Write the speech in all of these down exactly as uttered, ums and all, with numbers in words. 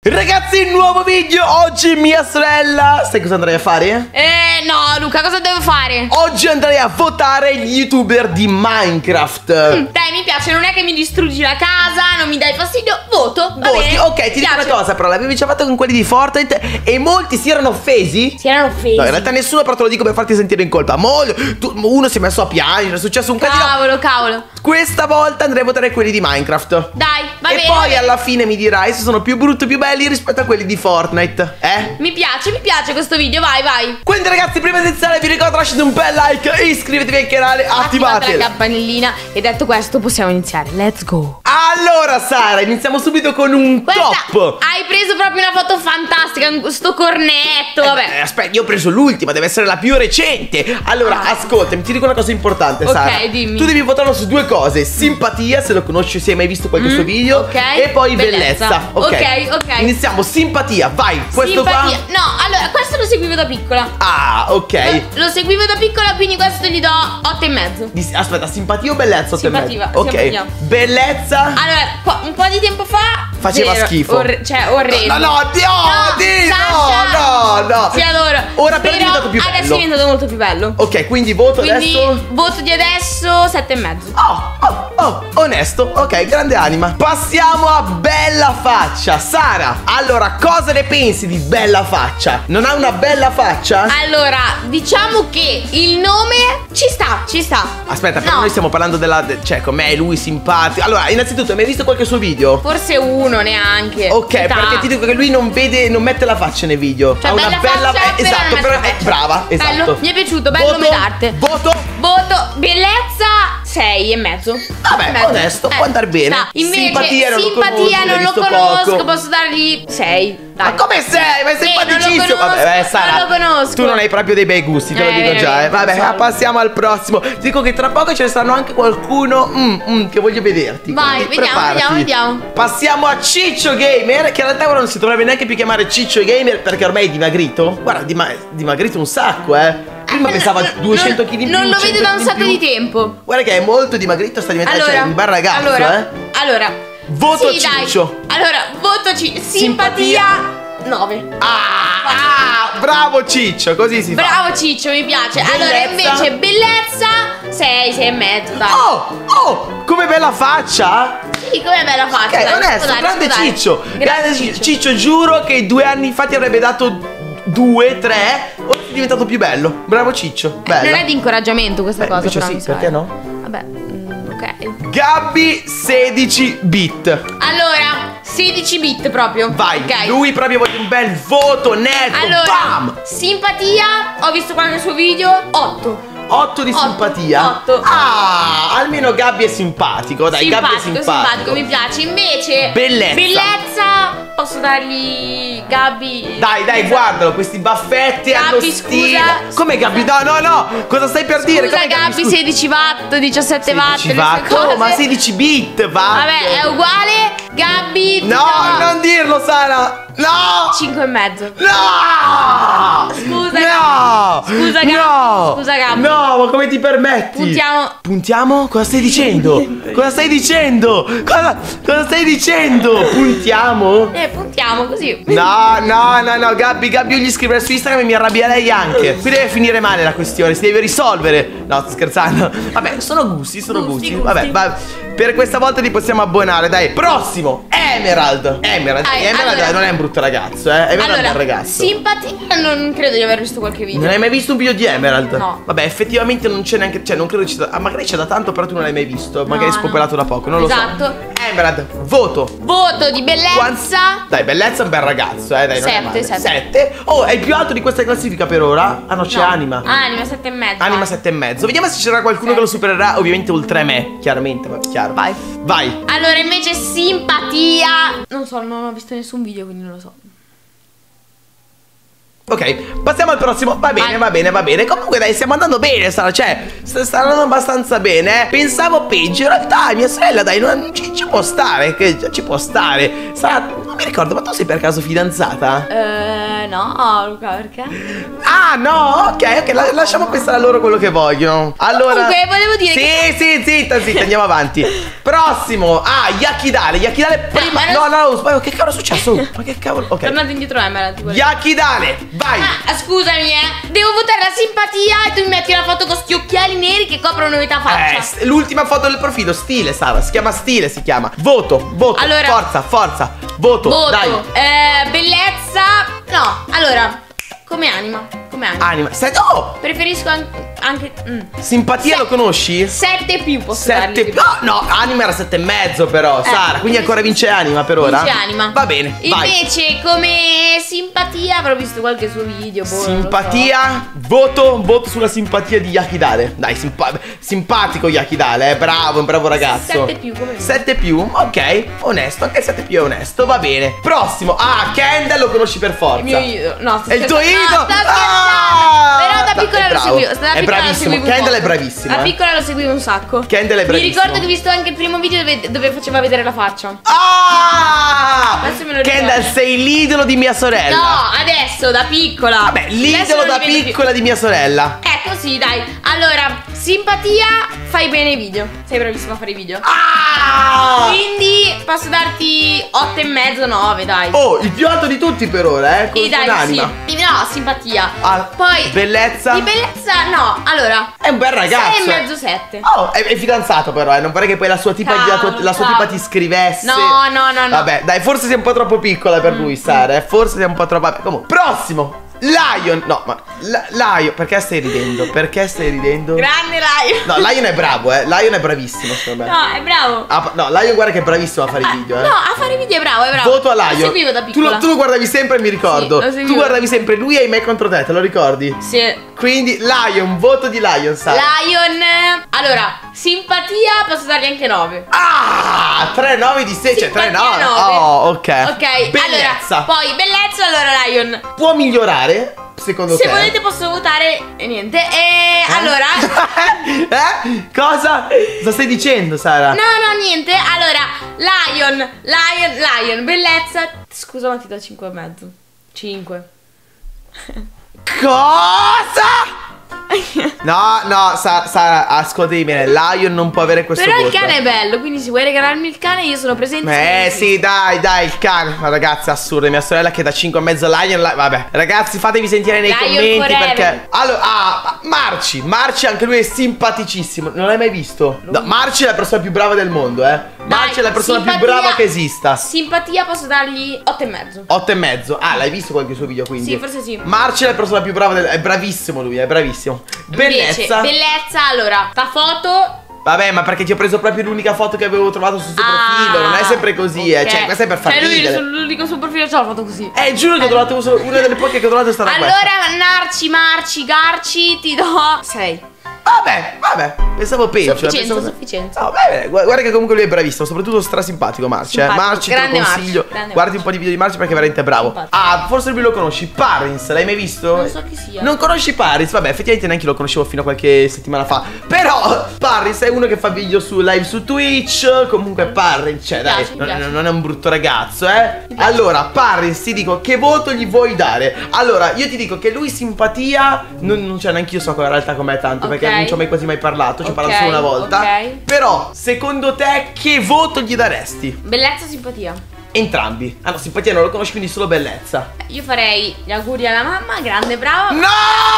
Ragazzi, nuovo video. Oggi mia sorella. Sai cosa andrei a fare? Eh no Luca, cosa devo fare? Oggi andrei a votare gli youtuber di Minecraft. mm, Dai, mi piace, non è che mi distruggi la casa, non mi dai fastidio. Voto, va Voti, bene. ok, ti dico una cosa, però l'avevi già fatto con quelli di Fortnite e molti si erano offesi. Si erano offesi. No, in realtà nessuno, però te lo dico per farti sentire in colpa. Mol, tu, uno si è messo a piangere, è successo un casino. Cavolo, cavolo. Questa volta andrei a votare quelli di Minecraft. Dai, va e bene. E poi va bene. alla fine mi dirai se sono più brutti o più belli rispetto a quelli di Fortnite. Eh? Mi piace, mi piace questo video, vai, vai. Quindi ragazzi, prima di iniziare vi ricordo lasciate un bel like e iscrivetevi al canale, attivate, attivate la campanellina. E detto questo possiamo iniziare, let's go. Allora Sara, iniziamo subito con un Questa, top. hai preso proprio una foto fantastica con sto cornetto, vabbè. Eh, aspetta, io ho preso l'ultima, deve essere la più recente. Allora, Ah. ascoltami, ti dico una cosa importante, Ok, Sara. dimmi. Tu devi votarlo su due cose: simpatia, se lo conosci, se hai mai visto qualche Mm, suo video, ok. e poi Bellezza. bellezza. Ok, ok. Iniziamo, simpatia, vai. Questo Simpatia. qua. No, allora, questo lo seguivo da piccola. Ah, ok. Lo seguivo da piccola, quindi questo gli do otto e mezzo. Di- Aspetta, simpatia o bellezza? otto e mezzo? Simpatia, Ok. simpatia. Bellezza. Allora, po- un po' di tempo fa Faceva zero. schifo. Orre- cioè, orrendo. No, no, Dio, di, Sasha, no, no, no. ti adoro. Ora però è Però diventato più bello. adesso è diventato molto più bello. Ok, quindi voto Quindi adesso. voto di adesso sette e mezzo. Oh, oh, oh, onesto. Ok, grande anima. Passiamo a bella faccia. Sara, allora, cosa ne pensi di bella faccia? Non ha una bella faccia? Allora, diciamo che il nome ci sta, ci sta. Aspetta, però No. noi stiamo parlando della de- cioè, com'è lui simpatico. Allora, innanzitutto, hai mai visto qualche suo video? Forse uno neanche. Ok, Metà. perché ti dico che lui non vede, non mette la faccia nei video. Cioè, ha una bella bella faccia, eh, però esatto, non mette però la è faccia. brava, esatto. Bello, mi è piaciuto, bello voto, nome d'arte. Voto. Voto bellezza sei e mezzo. Vabbè, Mezzo. onesto, può andare bene. sta. Invece Simpatia non lo simpatia conosci, non l'hai lo visto conosco, poco. posso dargli sei. Ma come sei? Ma è Eh, simpaticissimo. non lo conosco, Vabbè, beh, Sara, non lo conosco. tu non hai proprio dei bei gusti, te lo Eh, dico già. Eh. veramente, Vabbè, lo so. passiamo al prossimo. Ti dico che tra poco ce ne saranno anche qualcuno mm, mm, che voglio vederti. Vai, quindi vediamo, preparati. vediamo, vediamo. Passiamo a Ciccio Gamer, che in realtà ora non si dovrebbe neanche più chiamare Ciccio Gamer perché ormai è dimagrito. Guarda, dima- dimagrito un sacco, eh. Prima Eh, pesava no, duecento non- chili in più. Non lo vedo cento da un chili in sacco più. di tempo. Guarda che è molto dimagrito, sta diventando Allora, cioè, un bel ragazzo, allora, eh. allora, Voto sì, dai. Ciccio. Allora, voto Ciccio. Simpatia nove. Ah, ah, bravo Ciccio, così si fa. Bravo Ciccio, mi piace. Allora, Bellezza. invece, bellezza sei, sei e mezzo, dai. Oh, oh, come bella faccia. Sì, com'è bella faccia. Ok, dai, onesto, si può dare, grande si può dare. Ciccio. Grande Grande Ciccio. Ciccio, giuro che due anni fa ti avrebbe dato due, tre. Ora è diventato più bello. Bravo Ciccio, bello. Non è di incoraggiamento questa Beh, cosa, invece però sì, mi sa, perché eh. no? Vabbè, mm, ok. Gabby sedici bit. Allora, sedici bit proprio. Vai, Ok. lui proprio vuole un bel voto netto. Allora, Bam! simpatia, ho visto qualche suo video, otto. otto di Otto, simpatia. otto. Ah, almeno Gabby è simpatico. Dai, Gabby è simpatico, simpatico. simpatico, mi piace. Invece, Bellezza. bellezza, posso dargli Gabby. Dai, dai, guardalo, questi baffetti Gabby, hanno stile. scusa, Come Gabby? No, no, no. Cosa stai per dire? Scusa Come Gabby, scusa? sedici watt, diciassette watt, sedici le sue watt. cose. Oh, ma sedici bit, va. Vabbè, è uguale. Gabby, ti No, do non dirlo, Sara. No. cinque e mezzo. No. Scusa, No. Scusa, Gabby. No. Scusa, Gabby. No, ma come ti permetti? Puntiamo. Puntiamo? Cosa stai dicendo? Cosa stai dicendo? Cosa, cosa stai dicendo? Puntiamo? Eh, puntiamo così. No, no, no, no, Gabby, Gabby io gli scriverò su Instagram e mi arrabbierei anche. Qui deve finire male la questione, si deve risolvere. No, sto scherzando. Vabbè, sono gusti, sono Gusti, gusti. gusti. Vabbè, va- per questa volta ti possiamo abbonare, dai. Prossimo, Emerald. Emerald, Dai, Emerald allora- non è un brutto ragazzo, eh. Emerald è Allora, un ragazzo. simpatia, non credo di aver visto qualche video. Non hai mai visto un video di Emerald? No. Vabbè, effettivamente non c'è neanche. Cioè, non credo ci sia. Ah, magari c'è da tanto, però tu non l'hai mai visto. Magari è no. spopolato da poco, non lo Esatto. so. Emerald, voto. Voto di bellezza. Quant- Dai, bellezza è un bel ragazzo, eh. Dai, non è Sette, male. sette. Sette. Oh, è il più alto di questa classifica per ora. Ah no, c'è No. Anima. Anima sette e mezzo. Anima vai. sette e mezzo. Vediamo se c'era qualcuno Sette. che lo supererà. Ovviamente oltre me, chiaramente, ma chiaro. Vai. Vai. Allora, invece simpatia. Non so, non ho visto nessun video, quindi non lo so. Ok, passiamo al prossimo. Va bene, Vai. va bene, va bene. Comunque dai, stiamo andando bene, Sara. Cioè, sta, sta andando abbastanza bene, eh. Pensavo peggio. In realtà mia sorella, dai, non, ci, ci può stare. Che ci può stare. Sara, mi ricordo, ma tu sei per caso fidanzata? Eh, no, Luca, perché? Ah, no, ok, ok, la- lasciamo pensare a loro quello che vogliono. Allora, Comunque, volevo dire sì, che- sì, zitta, zitta, andiamo avanti. Prossimo, ah, Yakidale, Yakidale prima. ma No, non- no, no, sbaglio, che cavolo è successo? Ma che cavolo, ok. Tornate indietro Emerald. quello. Yakidale, vai. Ah, scusami, eh. Devo votare la simpatia e tu mi metti la foto con sti occhiali neri che coprono metà faccia. Eh, st- l'ultima foto del profilo, stile, Sara, si chiama stile, si chiama. Voto, voto, Allora- forza, forza, voto, Voto. dai. Eh, bellezza. No, allora, come anima. Come anima. Anima, senti, oh, Preferisco an- anche. mm. simpatia Se- lo conosci? Sette più posso Sette dargli. più. No, no, anima era sette e mezzo però, Sara. Quindi ancora vince anima per ora. Vince anima. Va bene, vai. Invece, come simpatia, avrò visto qualche suo video. Boh, non lo so. Simpatia, voto, voto sulla simpatia di Yakidale. Dai, simpa- simpatico Yakidale, eh, bravo, un bravo ragazzo. Sette più, come lui. sette più, ok, onesto, anche sette più è onesto, va bene. Prossimo, ah, Kendall lo conosci per forza. Il mio idolo. No, sto È il tuo scherzando. idolo? No, sto scherzando. Ah! Però da No, piccola è lo bravo. seguivo. Da È piccola lo bravissimo. seguivo un Kendall po'. è bravissimo, Da eh. piccola lo seguivo un sacco. Kendall è Mi bravissimo. ricordo che ho visto anche il primo video dove, dove faceva vedere la faccia. Ah! Adesso me lo ricordo. Kendall, sei l'idolo di mia sorella. No, adesso da piccola. Vabbè, Adesso l'idolo non da li vedo più. piccola di mia sorella. Ecco, sì, dai. Allora, simpatia, fai bene i video. Sei bravissima a fare i video. Ah! Quindi posso darti otto e mezzo, nove, dai. Oh, il più alto di tutti per ora, eh? Con Sì, dai, un'anima. sì. No, simpatia. Ah, Poi bellezza? Di bellezza no. Allora, È un bel ragazzo. sei e mezzo, sette. Oh, è, è fidanzato però, eh. Non vorrei che poi la sua tipa, Cavolo, la tua- la sua cavolo. tipa ti scrivesse. No, no, no, no. Vabbè, dai, forse sei un po' troppo piccola per lui, Sara, eh. Forse sei un po' troppo. Vabbè, comunque, prossimo. Lion. No, ma la- Lion, perché stai ridendo? Perché stai ridendo? Grande Lion. No, Lion è bravo, eh. Lion è bravissimo, secondo me. No, è bravo. Ah, no, Lion guarda che è bravissimo a fare i video, eh. No, a fare video è bravo, è bravo. Voto a Lo Lion. seguivo da tu, piccola. lo, tu lo guardavi sempre, mi ricordo. Sì, lo seguivo. Tu guardavi sempre lui e me contro te, te lo ricordi? Sì. Quindi Lion, voto di Lion, Sara. Lion. Allora, simpatia posso dargli anche nove. Ah, tre nove di sei, cioè tre Simpatia nove. nove. Oh, ok. Ok, Bellezza. allora, poi bellezza, allora Lion. Può migliorare, secondo Se te? volete posso votare e niente. E allora. eh? Cosa? Cosa stai dicendo, Sara? No, no, niente. Allora, Lion, Lion, Lion, bellezza. Scusa, ma ti do cinque e mezzo. cinque. Cosa? No, no, Sa- Sara, ascoltami bene. Lion non può avere questo Però il voto. cane è bello, quindi se vuoi regalarmi il cane io sono presente. Eh sì, dai, dai, il cane. Ma ragazzi, è assurdo. Mia sorella che da cinque e mezzo a Lion. la- Vabbè, ragazzi, fatevi sentire nei Lion commenti forever. perché. Allora, ah, Marci. Marci, anche lui è simpaticissimo. Non l'hai mai visto? No, Marci è la persona più brava del mondo, eh. Marci è la persona più simpatia- brava che esista. Simpatia posso dargli otto e mezzo. Otto e mezzo. Ah, l'hai visto qualche suo video quindi? Sì, forse sì. Marci è la persona più brava del. È bravissimo lui, è bravissimo. Bellezza. Invece, bellezza, allora, sta foto. Vabbè, ma perché ti ho preso proprio l'unica foto che avevo trovato sul suo Ah, profilo. Non è sempre così, eh. ok. Cioè, questa è per far Cioè, lui ridere. sull'unico suo profilo c'ha la foto così. Eh, giuro che ho trovato solo- una delle poche che ho trovato è stata questa. Allora, Narci, Marci, Garci, ti do sei. Vabbè, vabbè, pensavo peggio. Sufficienza, pensavo... sufficienza. No, beh, beh, guarda che comunque lui è bravissimo, soprattutto strasimpatico Marci, eh. Simpatico, Marci te lo grande consiglio. Marci, grande Guardi Marci. un po' di video di Marci perché è veramente bravo. Simpatico. Ah, forse lui lo conosci, Parrins, l'hai mai visto? Non so chi sia. Non conosci Parrins? Vabbè, effettivamente neanche io lo conoscevo fino a qualche settimana fa. Però Parrins è uno che fa video su live su Twitch. Comunque Parrins, cioè Mi dai, piace, mi non, piace. non è un brutto ragazzo, eh. Mi piace. Allora, Parrins, ti dico, che voto gli vuoi dare? Allora, io ti dico che lui simpatia non, non c'è neanche io so in realtà com'è tanto, Ok. perché non ci ho mai quasi mai parlato, ci ho Ok, parlato solo una volta. ok. Però, secondo te, che voto gli daresti? Bellezza, simpatia. Entrambi. Ah no, simpatia non lo conosci, quindi solo bellezza. Io farei gli auguri alla mamma, grande, brava. No!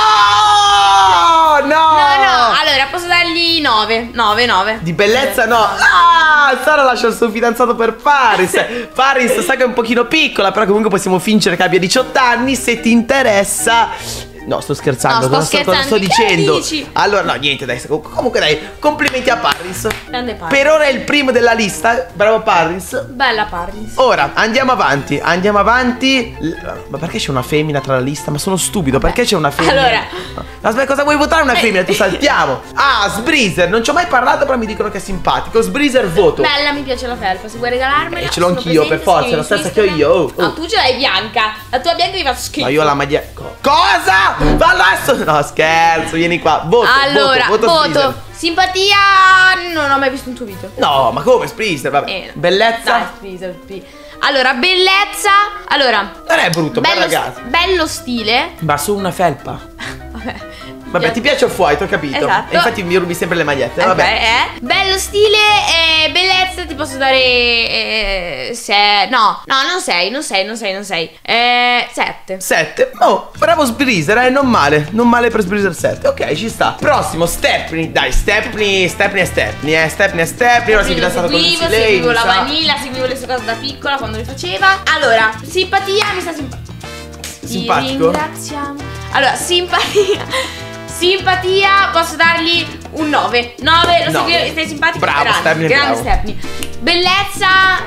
No! No, no, allora posso dargli nove. nove, nove. Di bellezza no. Ah, Sara lascia il suo fidanzato per Paris. Paris sa che è un pochino piccola, però comunque possiamo fingere che abbia diciotto anni se ti interessa. No, sto scherzando, No, sto cosa, sto, cosa sto scherzando. Che dicendo? dici? Allora, no, niente, dai. Comunque dai, complimenti a Paris. Grande Paris. Per ora è il primo della lista. Bravo Paris. Bella Paris. Ora andiamo avanti, andiamo avanti. L- Ma perché c'è una femmina tra la lista? Ma sono stupido, perché c'è una femmina? Allora. Aspetta, cosa vuoi votare una femmina? Tu saltiamo. Ah, Sbreezer, non ci ho mai parlato, però mi dicono che è simpatico. Sbreezer voto. Bella, mi piace la felpa. Se vuoi regalarmela. Eh, ce l'ho sono anch'io, presente, per forza, scrivi è la su stessa che ho Instagram. io, oh, oh. No, tu ce l'hai bianca. La tua bianca mi fa schifo. Ma io ho la maglia. Co- Cosa? Va adesso. No, scherzo, vieni qua. Voto. Allora, voto, voto, voto. Sbreezer. Simpatia. Non ho mai visto un tuo video. No, ma come Sbreezer? Vabbè. Eh, Bellezza. Dai, Sbreezer, Sbreezer. Allora, bellezza. Allora, Non è brutto, bel bello, ragazzo. bello stile. Ma su una felpa. Vabbè. Vabbè, ti piace Off-White, ho capito. Esatto. E infatti mi rubi sempre le magliette. Ok, Vabbè. eh. Bello stile e bellezza ti posso dare eh, se... No, no, non sei, non sei, non sei, non sei. Eh, sette. sette. Oh, bravo Sbreezer, eh, non male. Non male per Sbreezer sette. Ok, ci sta. Prossimo, Stepney. Dai, Stepney, Stepney e Stepney, eh. Stepney e Stepney. Ora si è Quindi lo fidanzato con seguivo, Lucy Lane, seguivo mi la sa. vanilla, seguivo le sue cose da piccola quando le faceva. Allora, simpatia, mi sta simpatico. Simpatico? Ringraziamo. Allora, simpatia. Simpatia, posso dargli un nove. nove, lo Nove. seguivo, sei simpatico. Bravo, grande, Stepney, grande bravo. Stepney. Bellezza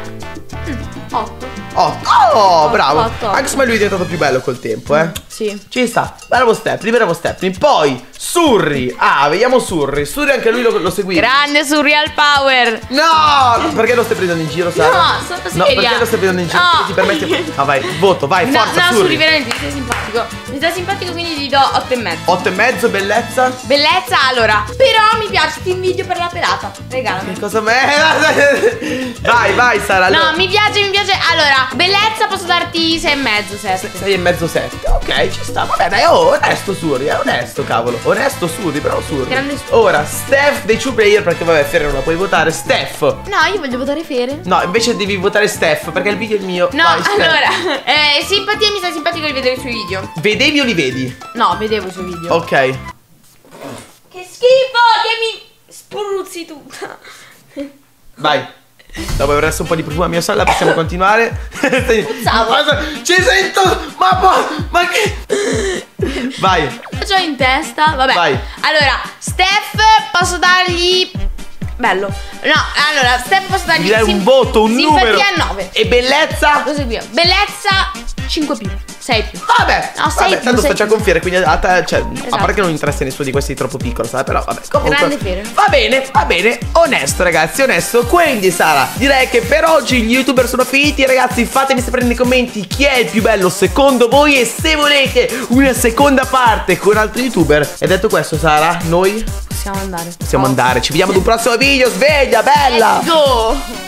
otto. Oh, oh, bravo. otto, otto. Anche se lui è diventato più bello col tempo, eh. Sì. Ci sta. Bravo Stepney, bravo Stepney. Poi Surri. Ah, vediamo Surri. Surri anche lui lo, lo seguiva. Grande Surreal Power. No! Perché lo stai prendendo in giro, Sara? No, sono No, seria. perché lo stai prendendo in giro? No. Perché ti permette. Ah, vai, voto, vai, No, forza, no, Surri. Surri, veramente mi stai simpatico. Mi stai simpatico, quindi gli do otto e mezzo. otto e mezzo, bellezza. Bellezza, allora. Però mi piace, ti invidio per la pelata. Regalami. Che cosa me? Vai, vai, Sara. No, allora. mi piace, mi piace. Allora, bellezza posso darti sei e mezzo, sette. sei e mezzo, sette. Ok, ci sta. Vabbè, dai, oh, onesto Surri, è onesto, cavolo. Onesto Surri, bravo Surri. Grande Surri. Ora, Steph dei True Player, perché vabbè, Fere non la puoi votare. Steph. No, io voglio votare Fere. No, invece devi votare Steph, perché il video è il mio. No, Vai, Steph. allora, eh, simpatia, mi sta simpatico di vedere i suoi video. Vedevi o li vedi? No, vedevo i suoi video. Ok. Che schifo, che mi spruzzi tutta. Vai. Dopo aver messo un po' di profumo a mia sorella possiamo continuare. Puzzavo. Ci sento. Ma po- Ma che. Vai. C'ho in testa, vabbè. Vai. Allora, Steph posso dargli bello. No, allora, Steph posso dargli Mi dai sim- un voto, un simpatia numero. nove. E bellezza? Lo seguivo. Bellezza cinque più, sei più. Vabbè, No, sei vabbè, più, tanto sei sto già più. con Fiere, quindi a te, cioè, a Esatto. parte che non interessa nessuno di questi troppo piccolo, sai, però vabbè, comunque. Grande Fiere. Va bene, va bene, onesto ragazzi, onesto. Quindi Sara, direi che per oggi gli youtuber sono finiti, ragazzi, fatemi sapere nei commenti chi è il più bello secondo voi e se volete una seconda parte con altri youtuber. E detto questo, Sara, noi Possiamo andare. possiamo andare, ci vediamo ad un prossimo video, sveglia, bella! Let's go!